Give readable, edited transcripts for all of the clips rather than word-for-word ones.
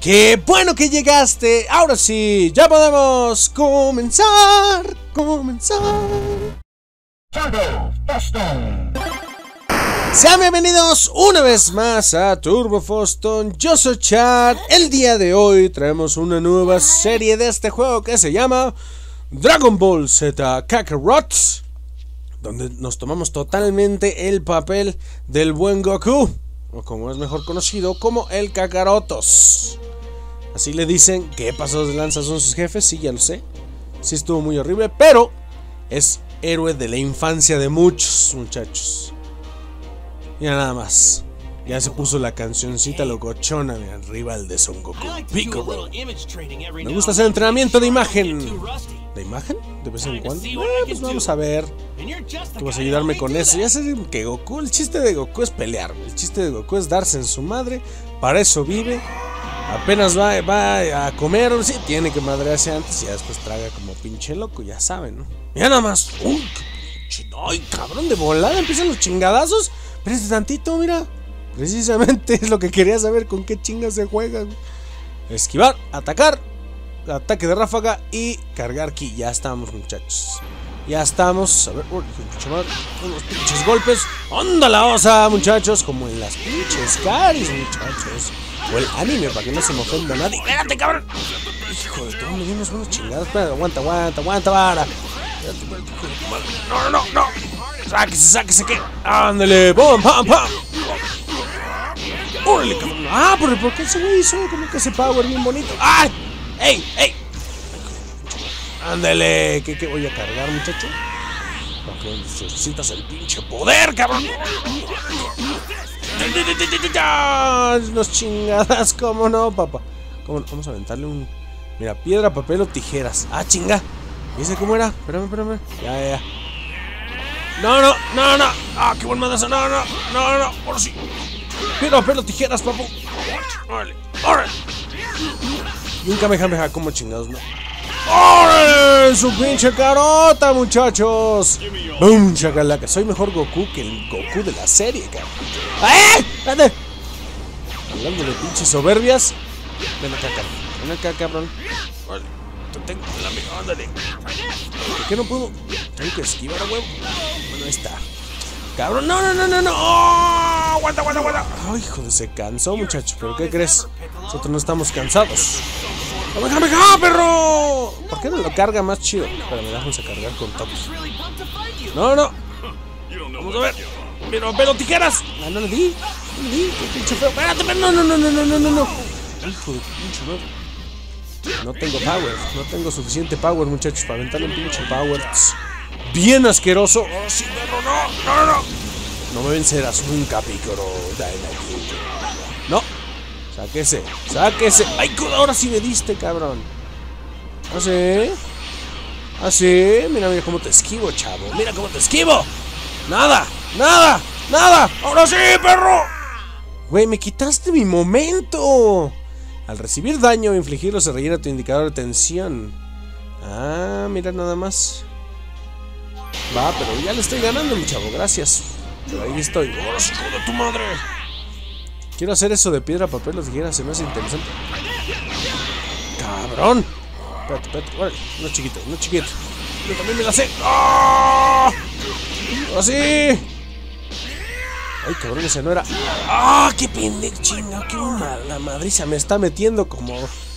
¡Qué bueno que llegaste! Ahora sí, ya podemos comenzar. Sean bienvenidos una vez más a Turbo Foston. Yo soy Chad. El día de hoy traemos una nueva serie de este juego que se llama Dragon Ball Z Kakarot, donde nos tomamos totalmente el papel del buen Goku, o como es mejor conocido como el Kakarotos. Así le dicen. ¿Qué pasos de lanza son sus jefes? Sí, ya lo sé. Sí estuvo muy horrible, pero es héroe de la infancia de muchos muchachos. Mira nada más. Ya se puso la cancioncita locochona, mira, rival de Son Goku Piccolo. Me gusta hacer entrenamiento de imagen. ¿De imagen? ¿De vez en cuando? Pues vamos a ver. Tú vas a ayudarme con eso. Ya sé que Goku, el chiste de Goku es pelear. El chiste de Goku es darse en su madre. Para eso vive. Apenas va a comer, sí, tiene que madrearse antes y ya después traga como pinche loco, ya saben, ¿no? Mira nada más. ¡Ay, cabrón! De volada empiezan los chingadazos. Espérate tantito, mira. Precisamente es lo que quería saber, con qué chingas se juega. Esquivar, atacar, ataque de ráfaga y cargar ki. Ya estamos, muchachos. Ya estamos. A ver, unos pinches golpes. ¡Onda la osa, muchachos! Como en las pinches caris, muchachos. O el anime, para que no se me ofenda a nadie. ¡Espérate, cabrón! Hijo de todo, me dio unos buenos chingados. Espérate, aguanta, vara. No. Sáquese, ¿qué? ¡Ándale! ¡Pum, pam! ¡Órale, cabrón! ¡Ah, por qué se me hizo como que ese power bien bonito! ¡Ay! ¡Ey! ¡Ándale! ¿Qué voy a cargar, muchacho? Para que sientas el pinche poder, cabrón. Unos chingadas, ¿cómo no, papá? ¿Cómo? Vamos a aventarle un... Mira, piedra, papel o tijeras. ¡Ah, chinga! ¿Y ese cómo era? Espérame. Ya. No. ¡Ah, qué buen madazo! No. Ahora sí. Piedra, papel o tijeras, papu. Órale. Y un Kamehameha, como chingados, ¿no? ¡Órale! ¡Su pinche carota, muchachos! ¡Bum, chacalaca! Soy mejor Goku que el Goku de la serie, cabrón. ¡Espérate! Hablando de pinches soberbias. Ven acá, cabrón. Órale. Te tengo la amiga, ándale. ¿Por qué no puedo? Tengo que esquivar a huevo. Bueno, ahí está. Cabrón, no. ¡Oh! Aguanta. Ay, hijo de, se cansó, muchacho. ¿Pero qué crees? Nosotros no estamos cansados. ¡Kamehameha, perro! ¿Por qué no lo carga más chido? Espera, me vamos a cargar con todos. No. Vamos a ver. Pero tijeras. No le di. Qué pinche feo. Espérate, pero no. Hijo de pinche madre. No tengo power. No tengo suficiente power, muchachos, para aventarle un pinche power. Bien asqueroso. Oh, sí, perro, no. No me vencerás nunca, Piccolo. No. Sáquese. ¡Ay, ahora sí me diste, cabrón! ¿Así? Mira cómo te esquivo, chavo. ¡Mira cómo te esquivo! ¡Nada! ¡Ahora sí, perro! Güey, me quitaste mi momento. Al recibir daño o infligirlo se rellena tu indicador de tensión. Ah, mira nada más. Va, pero ya le estoy ganando, mi chavo, gracias. Pero ahí estoy. ¡Ahora sí, hijo de tu madre! Quiero hacer eso de piedra, papel o tijera, se me hace interesante. ¡Cabrón! Espérate. Órale, no chiquito. Yo también me la sé. ¡Oh! ¡Así! Ay, cabrón, ese no era. ¡Ah! ¡Qué pendejo! Chinga, qué mala madriza me está metiendo como...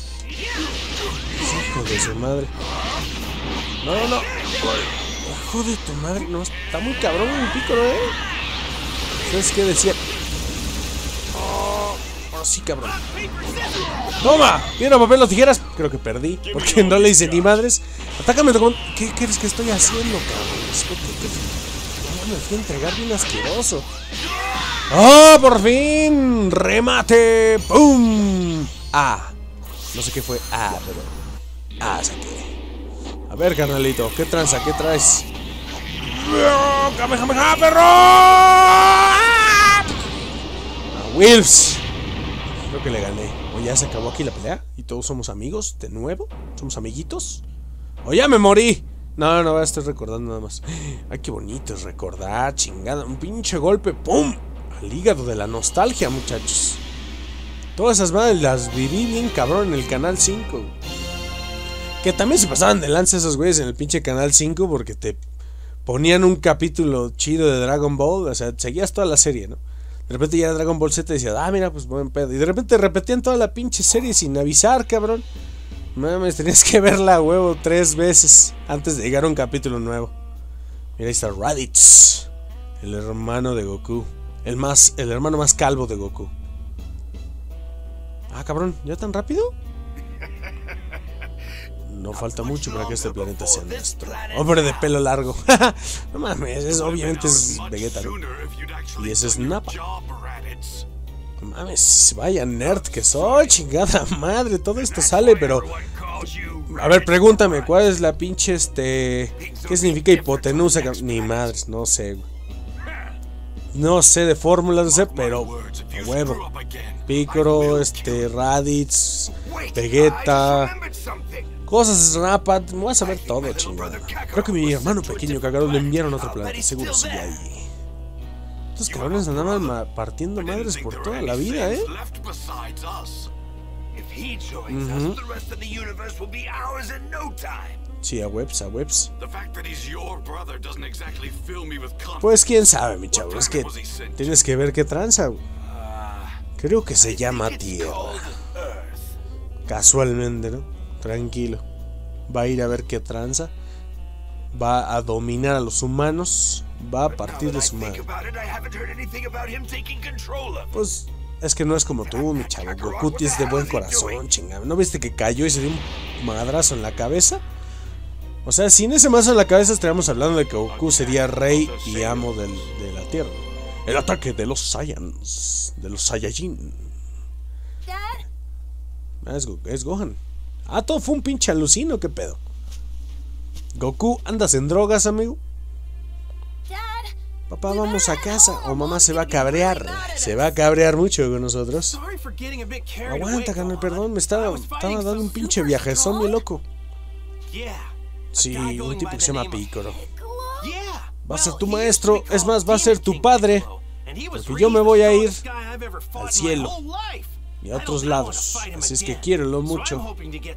Hijo de su madre. No. Hijo de tu madre. No, está muy cabrón el Piccolo, ¿Sabes qué decía? Sí, cabrón. ¡Toma! Piedra, papel o tijeras. Creo que perdí, porque no le hice ni madres. Atácame. ¿Qué crees que estoy haciendo, cabrón? No, me fui a entregar bien asqueroso. ¡Oh, por fin! ¡Remate! ¡Pum! No sé qué fue. Pero... saqué. A ver, carnalito, ¿qué tranza? ¿Qué traes? ¡Kamehameha, perro! Wills. Creo que le gané. O ya se acabó aquí la pelea y todos somos amigos de nuevo. Somos amiguitos. O ya me morí. No, estoy recordando nada más. Ay, qué bonito es recordar, chingada. Un pinche golpe, ¡pum! Al hígado de la nostalgia, muchachos. Todas esas madres las viví bien cabrón en el Canal 5. Que también se pasaban de lanza esos güeyes en el pinche Canal 5 porque te ponían un capítulo chido de Dragon Ball. O sea, seguías toda la serie, ¿no? De repente ya Dragon Ball Z decía, ah, mira, pues buen pedo. Y de repente repetían toda la pinche serie sin avisar, cabrón. Mames, tenías que verla, huevo, 3 veces antes de llegar a un capítulo nuevo. Mira, ahí está Raditz, el hermano de Goku. El hermano más calvo de Goku. Ah, cabrón, ¿ya tan rápido? No falta mucho para que este planeta sea nuestro. Hombre de pelo largo. No mames, obviamente es Vegeta, ¿no? Y ese es Nappa. No mames, vaya nerd que soy, chingada madre. Todo esto sale, pero... A ver, pregúntame, ¿cuál es la pinche ¿qué significa hipotenusa? Ni madres, no sé, güey. No sé de fórmulas, no sé, pero... A huevo. Piccolo, Raditz, Vegeta... Cosas Nappa, me voy a saber todo, chingada. Creo que mi hermano pequeño cagaron le enviaron a otro planeta, seguro sigue ahí. Estos cabrones andaban partiendo madres por toda la vida, ¿eh? Sí, a webs. Pues quién sabe, mi chavo, es que tienes que ver qué tranza, güey. Creo que se llama Tierra. Casualmente, ¿no? Tranquilo. Va a ir a ver qué tranza. Va a dominar a los humanos. Va a partir de su madre. Pues es que no es como tú, mi chavo. Goku es de buen corazón, chingada. ¿No viste que cayó y se dio un madrazo en la cabeza? O sea, sin ese mazo en la cabeza estaríamos hablando de que Goku sería rey y amo de la Tierra. El ataque de los Saiyans. De los Saiyajin. Ah, es Gohan. Ah, todo fue un pinche alucino, ¿qué pedo? Goku, ¿andas en drogas, amigo? Papá, vamos a casa o mamá se va a cabrear. Se va a cabrear mucho con nosotros. Aguanta, carnal, perdón, me estaba dando un pinche viajezón muy loco. Sí, un tipo que se llama Piccolo. Va a ser tu maestro, es más, va a ser tu padre. Porque yo me voy a ir al cielo y a otros lados, así es que quiérelo mucho.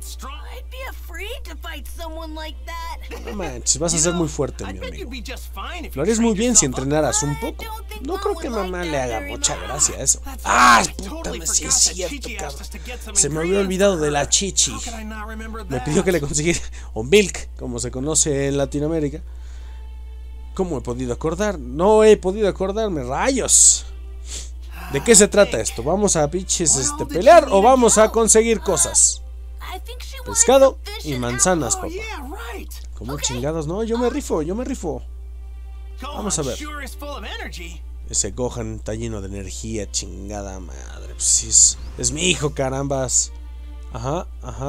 No manches, vas a ser muy fuerte, mi amigo. Lo harías muy bien si entrenaras un poco. No creo que mamá le haga mucha gracia a eso. ¡Ah, puta! Sí es cierto, cabrón. Se me había olvidado de la chichi. Me pidió que le consiguiera, o milk, como se conoce en Latinoamérica. ¿Cómo he podido acordar? No he podido acordarme, rayos. ¿De qué se trata esto? ¿Vamos a pinches pelear o vamos a conseguir cosas? Pescado y manzanas, papá. ¿Cómo chingados? No, yo me rifo. Vamos a ver. Ese Gohan está lleno de energía, chingada madre. Pues sí, es mi hijo, carambas. Ajá.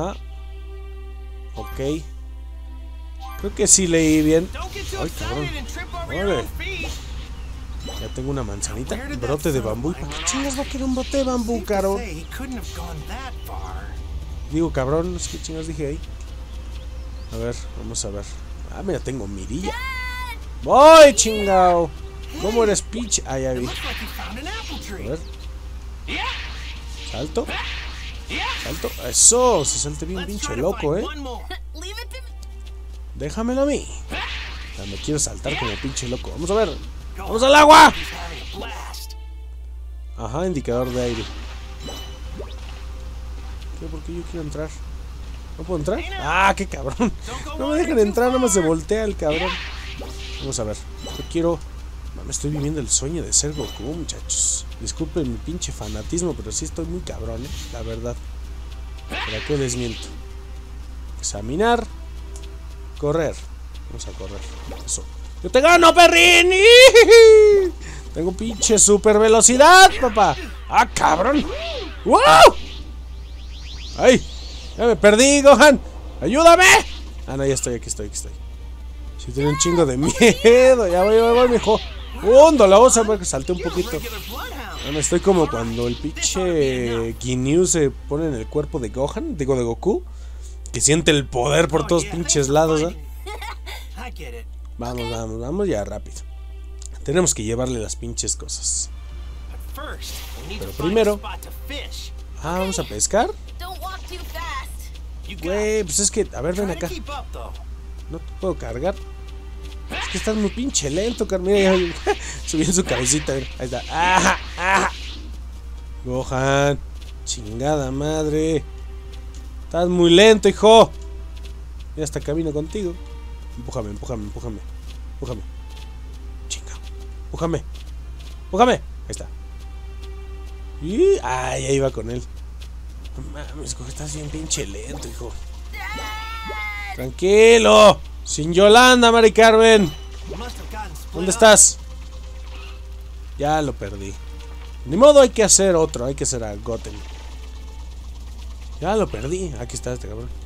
Ok. Creo que sí leí bien. Ay, cabrón. Vale. Ya tengo una manzanita. Brote de bambú. ¿Para qué chingas va a querer un brote de bambú, cabrón? Digo, cabrón, no sé qué chingas dije ahí. A ver, vamos a ver. Ah, mira, tengo mirilla. ¡Voy, chingao! ¿Cómo eres, pitch? Ah, ya vi. A ver. Salto. Eso, se salte bien pinche loco, Déjamelo a mí. Ya me quiero saltar como pinche loco. Vamos a ver. ¡Vamos al agua! Ajá, indicador de aire. ¿Qué? ¿Por qué yo quiero entrar? ¿No puedo entrar? ¡Ah, qué cabrón! No me dejan entrar, nomás se voltea el cabrón. Vamos a ver. Yo quiero... Me estoy viviendo el sueño de ser Goku, muchachos. Disculpen mi pinche fanatismo, pero sí estoy muy cabrón, la verdad. ¿Para qué les miento? Examinar. Correr. Vamos a correr. Eso. ¡Yo te gano, perrín! Tengo pinche super velocidad, papá. ¡Ah, cabrón! ¡Wow! ¡Ay! Ya me perdí, Gohan. ¡Ayúdame! Ah, no, ya estoy, aquí estoy. Sí, tengo un chingo de miedo. Ya voy, mijo. La osa, porque salté un poquito. Bueno, estoy como cuando el pinche Ginyu se pone en el cuerpo de Gohan, digo de Goku, que siente el poder por todos pinches lados, Vamos ya rápido. Tenemos que llevarle las pinches cosas. Pero primero Ah, vamos a pescar. Güey, pues es que... A ver, ven acá. No te puedo cargar. Es que estás muy pinche lento, Carmina. Subí en su cabecita. Ahí está. ¡Ah! ¡Ah! Gohan. Chingada madre. Estás muy lento, hijo. Ya hasta camino contigo. Empújame. Chinga. Empújame. Ahí está. Y... Ay, ahí va con él. No mames, Gohan, estás bien pinche lento, hijo. Tranquilo. Sin Yolanda, Mari Carmen. ¿Dónde estás? Ya lo perdí. Ni modo, hay que hacer otro. Hay que hacer a Goten. Ya lo perdí. Aquí está este cabrón.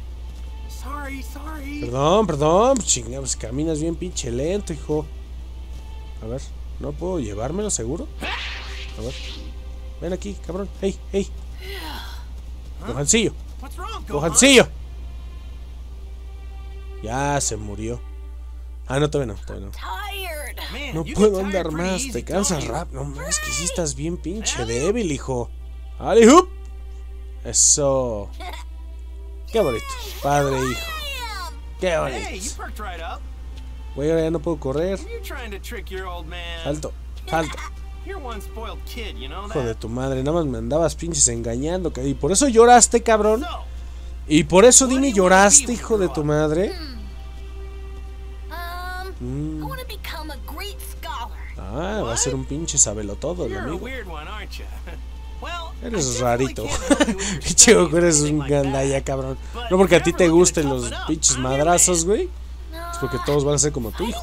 Perdón. Chinga, pues caminas bien pinche lento, hijo. A ver, ¿no puedo llevármelo seguro? A ver. Ven aquí, cabrón. Hey. Gohancillo. Ya se murió. Ah, no, todavía no. No puedo andar más. Te cansas rápido. No más, que si estás bien pinche débil, hijo. ¡Ali hoop! Eso. Qué bonito. Padre e hijo. Qué bonito. Güey, ahora ya no puedo correr. Salto. Hijo de tu madre, nada más me andabas pinches engañando. Y por eso lloraste, cabrón. Y por eso dime, lloraste, hijo de tu madre. Ah, va a ser un pinche sabelotodo el amigo. Eres rarito. Pinche Goku, eres un gandaya, cabrón. No porque a ti te gusten los pinches madrazos, güey. Es porque todos van a ser como tu hijo.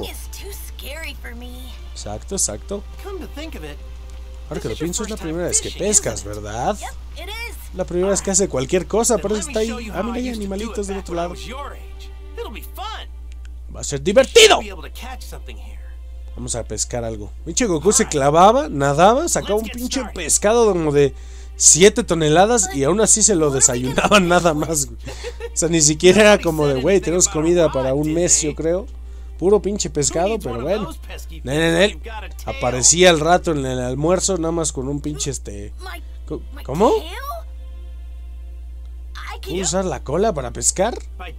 Exacto. Ahora que lo pienso, es la primera vez que pescas, ¿verdad? La primera vez que hace cualquier cosa, pero está ahí. Ah, mira, hay animalitos del otro lado. Va a ser divertido. Vamos a pescar algo. Pinche Goku se clavaba, nadaba, sacaba un pinche pescado como de 7 toneladas y aún así se lo desayunaban nada más, güey. O sea, ni siquiera era como de, güey, tenemos comida para un mes, yo creo. Puro pinche pescado, pero bueno. Aparecía al rato en el almuerzo, nada más con un pinche ¿Cómo? ¿Puedo usar la cola para pescar? Ajá.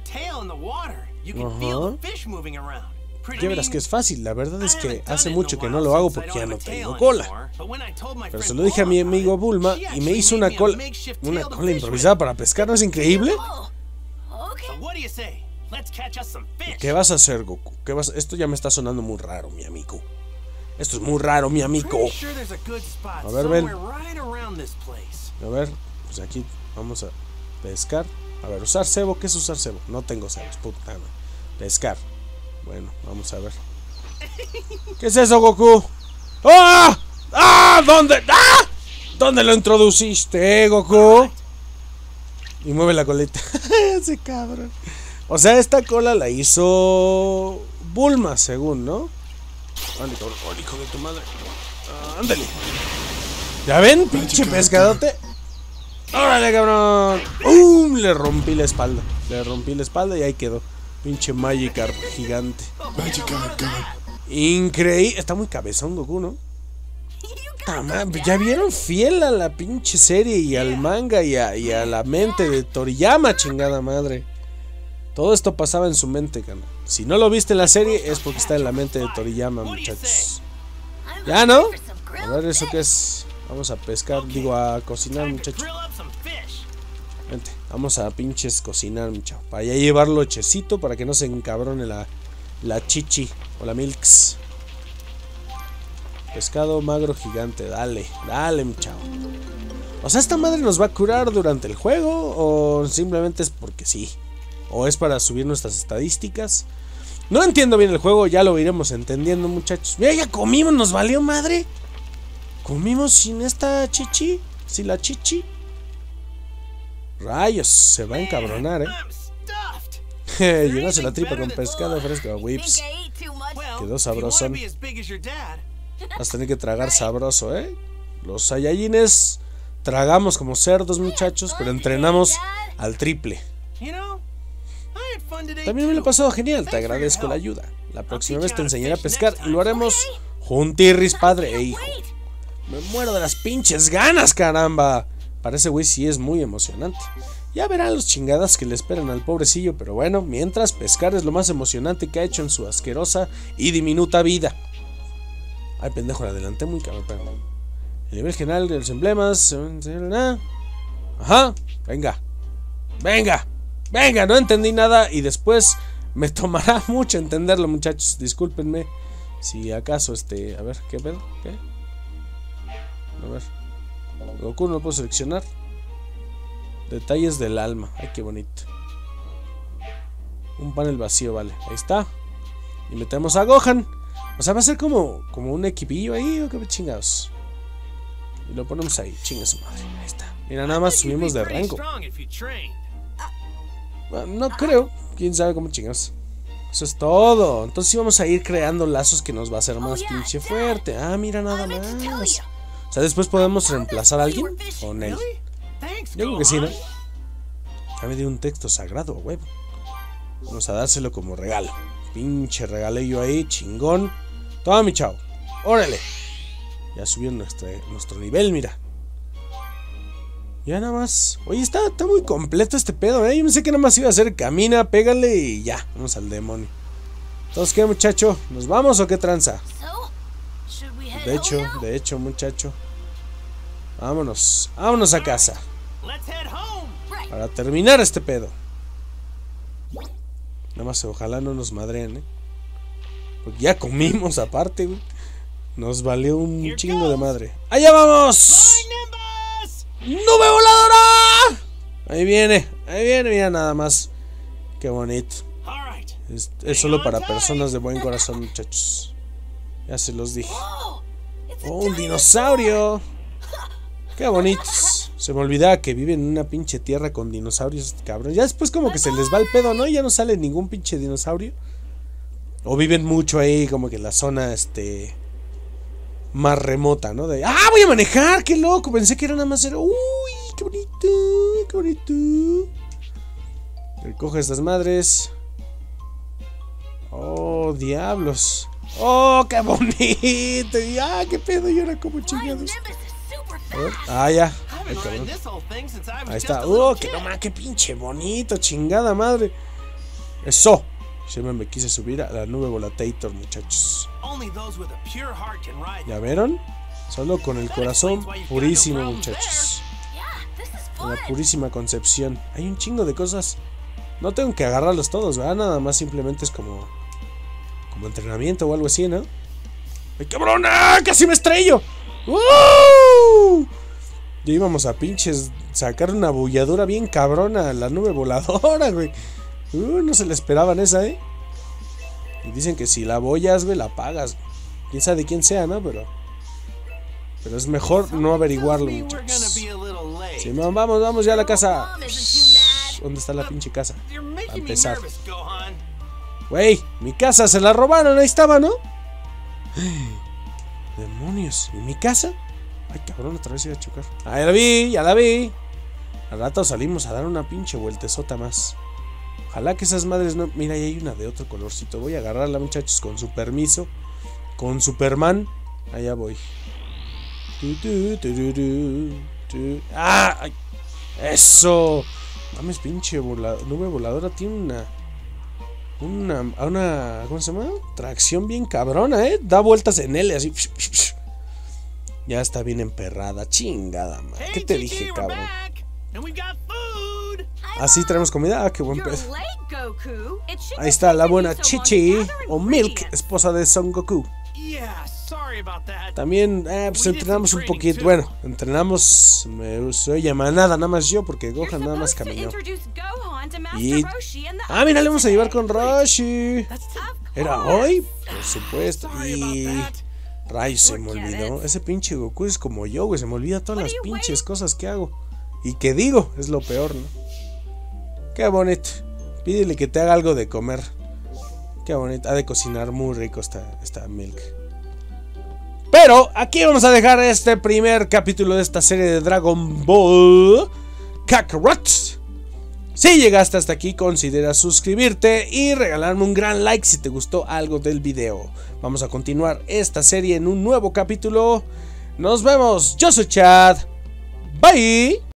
Ya verás que es fácil, la verdad es que hace mucho que no lo hago porque ya no tengo cola. Pero se lo dije a mi amigo Bulma y me hizo una cola improvisada para pescar, ¿no es increíble? ¿Qué vas a hacer, Goku? Esto ya me está sonando muy raro, mi amigo. Esto es muy raro, mi amigo. A ver, ven. A ver, pues aquí vamos a pescar. A ver, usar cebo. ¿Qué es usar cebo? No tengo cebos, puta madre. Pescar. Bueno, vamos a ver. ¿Qué es eso, Goku? ¡Ah! ¡Ah! ¿Dónde? ¡Ah! ¿Dónde lo introduciste, Goku? Y mueve la colita. Ese cabrón. O sea, esta cola la hizo Bulma, según, ¿no? Ándale, cabrón. ¡Oh, hijo de tu madre! ¡Ándale! ¿Ya ven, pinche pescadote? ¡Órale, cabrón! Le rompí la espalda y ahí quedó. Pinche Magikarp gigante. Increíble. Está muy cabezón Goku, ¿no? Ya vieron, fiel a la pinche serie y al manga y a la mente de Toriyama, chingada madre. Todo esto pasaba en su mente, cara. Si no lo viste en la serie es porque está en la mente de Toriyama, muchachos. ¿Ya no? A ver, ¿eso qué es? Vamos a pescar, digo, a cocinar, muchachos. Vente, vamos a pinches cocinar, muchachos. Para ya llevarlo hechecito para que no se encabrone la chichi o la milks. Pescado magro gigante, dale, muchachos. O sea, ¿esta madre nos va a curar durante el juego? ¿O simplemente es porque sí? ¿O es para subir nuestras estadísticas? No entiendo bien el juego, ya lo iremos entendiendo, muchachos. Mira, ya comimos, nos valió madre. Comimos sin esta chichi, sin la chichi. Rayos, se va a encabronar, llenarse la tripa con pescado fresco, whips. Quedó sabrosón. Vas a tener que tragar sabroso, Los Saiyajines tragamos como cerdos, muchachos, pero entrenamos al triple. También me lo he pasado genial, te agradezco la ayuda. La próxima vez te enseñaré a pescar y lo haremos juntirris, padre e hijo. Me muero de las pinches ganas, caramba. para ese güey sí es muy emocionante. Ya verán los chingadas que le esperan al pobrecillo, pero bueno, mientras pescar es lo más emocionante que ha hecho en su asquerosa y diminuta vida. Ay, pendejo, le adelanté muy cabrón. El nivel general de los emblemas. Ajá, venga. Venga, no entendí nada y después me tomará mucho entenderlo, muchachos. Discúlpenme si acaso a ver, ¿qué pedo? ¿Qué? A ver. Goku no lo puedo seleccionar. Detalles del alma. Ay, qué bonito. Un panel vacío, vale. Ahí está. Y metemos a Gohan. O sea, va a ser como un equipillo ahí, o qué chingados. Y lo ponemos ahí, chinga su madre. Ahí está. Mira, nada más subimos de rango. Bueno, no creo. Quién sabe cómo chingados. Eso es todo. Entonces sí vamos a ir creando lazos que nos va a hacer más pinche fuerte. Ah, mira, nada más. O sea, después podemos reemplazar a alguien con él. Yo creo que sí, ¿no? Ya me dio un texto sagrado, huevo. Vamos a dárselo como regalo. Pinche regalillo ahí, chingón. Toma, mi chavo. Órale. Ya subió nuestro nivel, mira. Ya nada más. Oye, está muy completo este pedo, ¿eh? Yo pensé que nada más iba a hacer camina, pégale y ya. Vamos al demonio. Entonces, ¿qué, muchacho? ¿Nos vamos o qué tranza? De hecho, muchacho. Vámonos a casa. Para terminar este pedo. Nada más ojalá no nos madreen, ¿eh? Porque ya comimos aparte, güey. Nos valió un chingo de madre. ¡Allá vamos! ¡Nube voladora! Ahí viene, mira nada más. Qué bonito. Es solo para personas de buen corazón, muchachos. Ya se los dije. ¡Oh, un dinosaurio! ¡Qué bonitos! Se me olvidaba que viven en una pinche tierra con dinosaurios, cabrón. Ya después como que se les va el pedo, ¿no? Ya no sale ningún pinche dinosaurio. O viven mucho ahí, como que en la zona, más remota, ¿no? ¡Ah, voy a manejar! ¡Qué loco! Pensé que era nada más... ¡Uy! ¡Qué bonito! ¡Qué bonito! Recoge estas madres. ¡Oh, diablos! ¡Oh, qué bonito! ¡Ah, qué pedo! Y ahora como chingados. Ah, ya. Ay, ahí está. ¡Oh, qué no más! ¡Qué pinche bonito! ¡Chingada madre! ¡Eso! Siempre me quise subir a la nube volatator, muchachos. ¿Ya vieron? Solo con el corazón purísimo, muchachos. Con la purísima concepción. Hay un chingo de cosas. No tengo que agarrarlos todos, ¿verdad? Nada más simplemente es como entrenamiento o algo así, ¿no? ¡Ay, cabrona! ¡Casi me estrello! Ya íbamos a pinches sacar una bulladura bien cabrona a la nube voladora, güey. No se le esperaban esa, ¿eh? Y dicen que si la bollas, güey, la pagas. Quién sabe de quién sea, ¿no? Pero es mejor no averiguarlo, muchachos. Sí, vamos ya a la casa. ¿Dónde está la pinche casa? A empezar. Güey, mi casa se la robaron, ahí estaba, ¿no? Demonios, ¿y mi casa? Ay, cabrón, otra vez iba a chocar. Ah, ya la vi. Al rato salimos a dar una pinche vueltezota más. Ojalá que esas madres no... Mira, ahí hay una de otro colorcito. Voy a agarrarla, muchachos, con su permiso. Con Superman. Allá voy. ¡Ah! ¡Ay! ¡Eso! Mames, pinche nube voladora tiene una... ¿Cómo se llama? Tracción bien cabrona, ¿eh? Da vueltas en L, así. Ya está bien emperrada. Chingada, man. ¿Qué te dije, cabrón? Así traemos comida. Ah, qué buen pedo. Ahí está la buena Chichi o Milk, esposa de Son Goku. También pues entrenamos un poquito. Bueno, entrenamos. Se oye manada nada más yo, porque Gohan nada más caminó. Y... ah, mira, le vamos a llevar con Roshi. ¿Era hoy? Por supuesto. Y... Ray, se me olvidó. Ese pinche Goku es como yo, güey. Se me olvida todas las pinches cosas que hago. Y que digo, es lo peor, ¿no? Qué bonito. Pídele que te haga algo de comer. Qué bonito. Ha de cocinar muy rico esta Milk. Pero aquí vamos a dejar este primer capítulo de esta serie de Dragon Ball Kakarot. Si llegaste hasta aquí, considera suscribirte y regalarme un gran like si te gustó algo del video. Vamos a continuar esta serie en un nuevo capítulo. Nos vemos. Yo soy Chad. Bye.